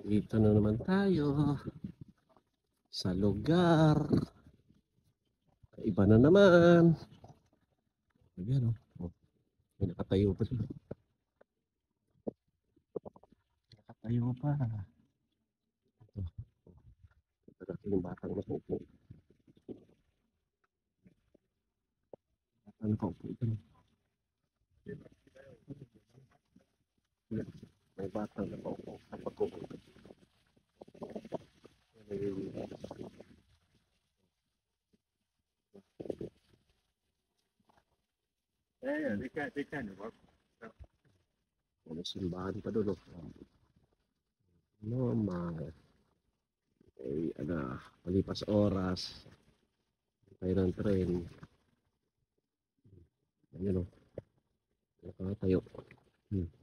Dito na naman tayo sa lugar. Iba na naman. Ayan o. Oh. May nakatayo pa doon. Nakatayo pa. Ito. Ito yung batang nakaupo. Batang nakaupo ito. May batang nakaupo. Nakaupo. May simbahan pa doon. Normal. Ay, malipas oras. Tayo ng tren. Ayan o. Nakatayo.